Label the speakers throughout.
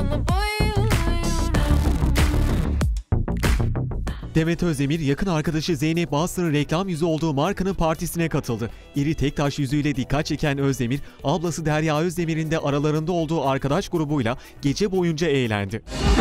Speaker 1: Demet Özdemir, yakın arkadaşı Zeynep Bastık'ın reklam yüzü olduğu markanın partisine katıldı. İri tek taş yüzüyle dikkat çeken Özdemir, ablası Derya Özdemir'in de aralarında olduğu arkadaş grubuyla gece boyunca eğlendi.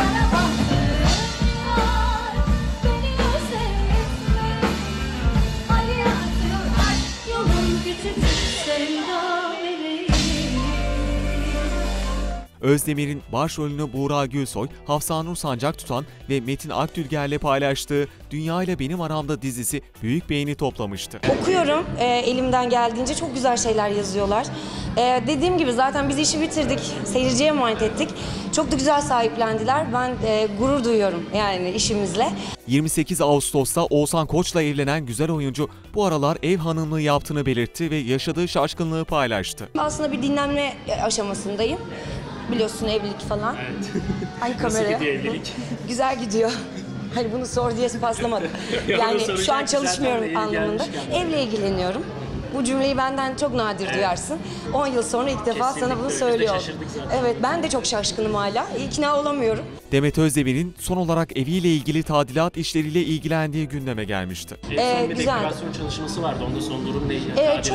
Speaker 1: Özdemir'in başrolünü Buğra Gülsoy, Hafsanur Sancak tutan ve Metin Akdülger'le paylaştığı Dünya ile Benim Aramda dizisi büyük beğeni toplamıştı.
Speaker 2: Okuyorum, elimden geldiğince çok güzel şeyler yazıyorlar. Dediğim gibi zaten biz işi bitirdik, seyirciye emanet ettik. Çok da güzel sahiplendiler. Ben gurur duyuyorum yani işimizle.
Speaker 1: 28 Ağustos'ta Oğuzhan Koç'la evlenen güzel oyuncu bu aralar ev hanımlığı yaptığını belirtti ve yaşadığı şaşkınlığı paylaştı.
Speaker 2: Aslında bir dinlenme aşamasındayım. Biliyorsun evlilik falan.
Speaker 3: Evet.
Speaker 2: Hangi kameraya?
Speaker 3: Nasıl gidiyor evlilik?
Speaker 2: Güzel gidiyor. Hani bunu sor diye paslamadım. Yani şu an çalışmıyorum anlamında. Evle ilgileniyorum. Bu cümleyi benden çok nadir duyarsın. 10 yıl sonra ilk defa sana bunu söylüyorum. Evet, ben de çok şaşkınım hala. İkna olamıyorum.
Speaker 1: Demet Özdemir'in son olarak eviyle ilgili tadilat işleriyle ilgilendiği gündeme gelmişti.
Speaker 3: Son bir
Speaker 2: güzel.
Speaker 3: dekorasyon çalışması vardı. Onda son durum neydi?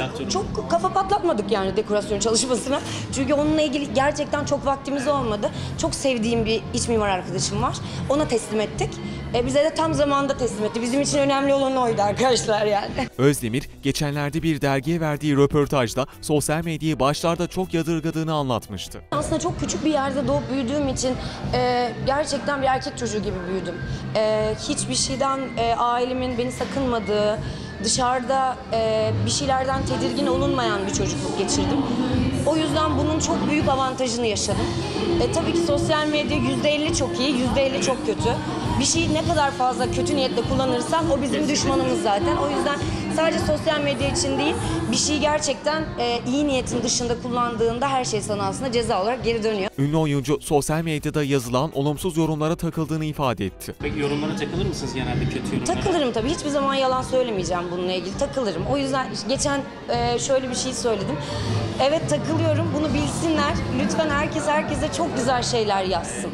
Speaker 2: Çok kafa patlatmadık yani dekorasyon çalışmasına. Çünkü onunla ilgili gerçekten çok vaktimiz olmadı. Çok sevdiğim bir iç mimar arkadaşım var. Ona teslim ettik. Bize de tam zamanında teslim etti. Bizim için önemli olan oydu arkadaşlar yani.
Speaker 1: Özdemir, geçenlerde bir dergiye verdiği röportajda sosyal medyayı başlarda çok yadırgadığını anlatmıştı.
Speaker 2: Aslında çok küçük bir yerde doğup büyüdüğüm için gerçekten bir erkek çocuğu gibi büyüdüm. Hiçbir şeyden ailemin beni sakınmadığı, dışarıda bir şeylerden tedirgin olunmayan bir çocukluk geçirdim. O yüzden bunun çok büyük avantajını yaşadım. Tabii ki sosyal medya %50 çok iyi, %50 çok kötü. Bir şeyi ne kadar fazla kötü niyetle kullanırsan o bizim düşmanımız zaten. O yüzden sadece sosyal medya için değil, bir şeyi gerçekten iyi niyetin dışında kullandığında her şey sana aslında ceza olarak geri dönüyor.
Speaker 1: Ünlü oyuncu sosyal medyada yazılan olumsuz yorumlara takıldığını ifade etti.
Speaker 3: Peki yorumlara takılır mısınız genelde kötü yorumlara?
Speaker 2: Takılırım tabii. Hiçbir zaman yalan söylemeyeceğim bununla ilgili. Takılırım. O yüzden geçen şöyle bir şey söyledim. Evet takılıyorum. Bunu bilsinler. Lütfen herkese çok güzel şeyler yazsın.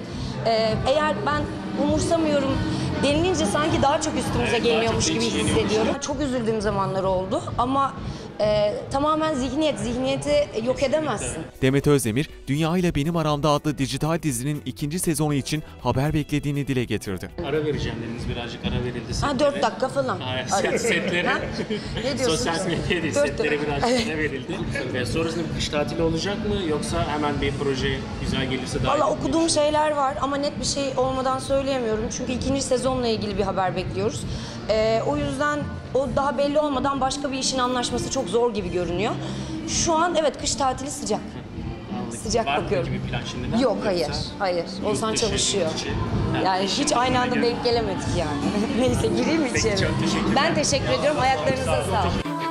Speaker 2: Eğer ben umursamıyorum denilince sanki daha çok üstümüze geliyormuş gibi hissediyorum. Çok üzüldüğüm zamanlar oldu ama tamamen zihniyeti yok edemezsin.
Speaker 1: Demet Özdemir, Dünya ile Benim Aramda adlı dijital dizinin 2. sezonu için haber beklediğini dile getirdi.
Speaker 3: Ara vereceğim dediniz, birazcık ara verildi setlere.
Speaker 2: 4 dakika falan.
Speaker 3: Setlere,
Speaker 2: Ne diyorsun?
Speaker 3: sosyal medyaya değil, setlere birazcık ara verildi. Sonrasında bir kış tatili olacak mı yoksa hemen bir proje güzel gelirse daha
Speaker 2: Valla okuduğum şeyler var ama net bir şey olmadan söyleyemiyorum. Çünkü 2. sezonla ilgili bir haber bekliyoruz. O yüzden o daha belli olmadan başka bir işin anlaşması çok zor gibi görünüyor. Şu an evet kış tatili sıcak. Sıcak
Speaker 3: var
Speaker 2: bakıyorum.
Speaker 3: Var mı bir plan şimdiden?
Speaker 2: Yok hayır. Oğuzhan çalışıyor. Yani hiç aynı anda denk gelemedik yani. Neyse gireyim içeri.
Speaker 3: Peki, çok teşekkürler.
Speaker 2: Ben teşekkür ediyorum. Ayaklarınıza sağlık.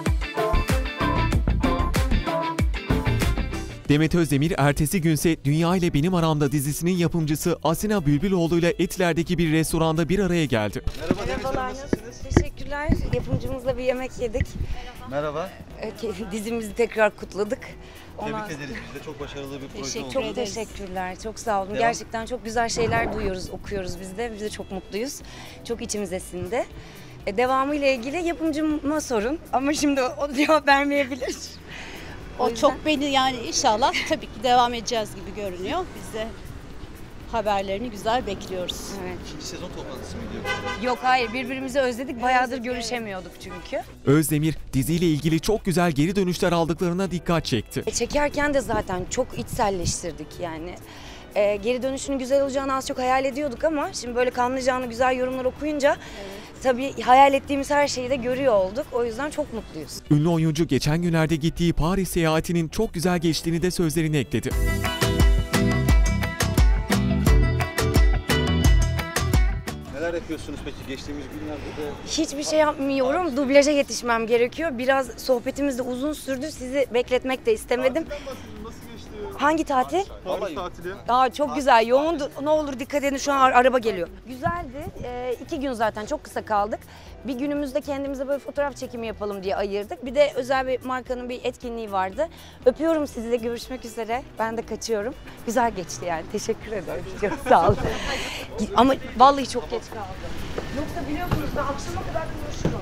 Speaker 1: Demet Özdemir, ertesi günse Dünya ile Benim Aramda dizisinin yapımcısı Asena Bülbüloğlu ile Etiler'deki bir restoranda bir araya geldi.
Speaker 2: Merhabalar, nasılsınız? Teşekkürler. Yapımcımızla bir yemek yedik.
Speaker 4: Merhaba.
Speaker 2: Dizimizi tekrar kutladık.
Speaker 4: Tebrik ederiz. Biz de çok başarılı bir proje oldu.
Speaker 2: Çok teşekkürler. Çok sağ olun. Gerçekten çok güzel şeyler duyuyoruz, okuyoruz biz de. Biz de çok mutluyuz. Çok içimize sindi. Devamı ile ilgili yapımcıma sorun ama şimdi o cevap vermeyebilir.
Speaker 5: O çok beni yani inşallah tabii ki devam edeceğiz gibi görünüyor. Biz de haberlerini güzel bekliyoruz.
Speaker 2: Evet.
Speaker 4: 2. sezon toplantısı mı gidiyor?
Speaker 2: Yok hayır, birbirimizi özledik. Bayağıdır görüşemiyorduk çünkü.
Speaker 1: Özdemir, diziyle ilgili çok güzel geri dönüşler aldıklarına dikkat çekti.
Speaker 2: Çekerken de zaten çok içselleştirdik yani. Geri dönüşünün güzel olacağını az çok hayal ediyorduk ama şimdi böyle kanlayacağını güzel yorumlar okuyunca tabii hayal ettiğimiz her şeyi de görüyor olduk. O yüzden çok mutluyuz.
Speaker 1: Ünlü oyuncu geçen günlerde gittiği Paris seyahatinin çok güzel geçtiğini de sözlerine ekledi.
Speaker 4: Neler yapıyorsunuz peki geçtiğimiz günlerde de?
Speaker 2: Hiçbir şey yapmıyorum. Dublaja yetişmem gerekiyor. Biraz sohbetimiz de uzun sürdü. Sizi bekletmek de istemedim.
Speaker 4: Nasıl geçti?
Speaker 2: Hangi tatil?
Speaker 4: Paris tatili.
Speaker 2: Aa, çok güzel. Yoğundu. Ne olur dikkat edin, şu an araba geliyor. Güzeldi. 2 gün zaten çok kısa kaldık. Bir günümüzde kendimize böyle fotoğraf çekimi yapalım diye ayırdık. Bir de özel bir markanın bir etkinliği vardı. Öpüyorum sizi de, görüşmek üzere. Ben de kaçıyorum. Güzel geçti yani. Teşekkür ederim. Çok sağ olun. Ama vallahi çok geç kaldım. Yoksa biliyorsunuz ben akşama kadar konuşuyorum.